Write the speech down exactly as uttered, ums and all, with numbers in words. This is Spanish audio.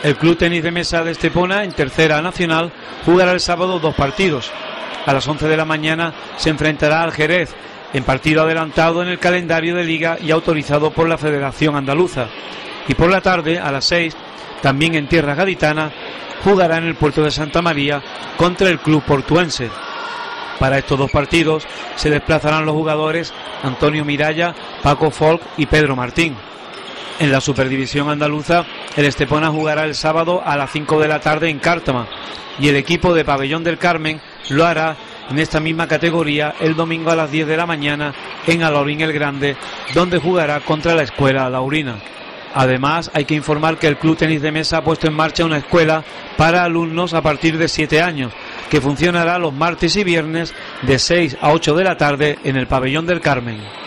El Club Tenis de Mesa de Estepona, en tercera nacional, jugará el sábado dos partidos. A las once de la mañana se enfrentará al Jerez, en partido adelantado en el calendario de liga y autorizado por la Federación Andaluza. Y por la tarde, a las seis, también en tierra gaditana, jugará en el puerto de Santa María contra el Club Portuense. Para estos dos partidos se desplazarán los jugadores Antonio Miralla, Paco Folk y Pedro Martín. En la Superdivisión Andaluza, el Estepona jugará el sábado a las cinco de la tarde en Cártama y el equipo de Pabellón del Carmen lo hará en esta misma categoría el domingo a las diez de la mañana en Alaurín el Grande, donde jugará contra la Escuela Laurina. Además, hay que informar que el Club Tenis de Mesa ha puesto en marcha una escuela para alumnos a partir de siete años, que funcionará los martes y viernes de seis a ocho de la tarde en el Pabellón del Carmen.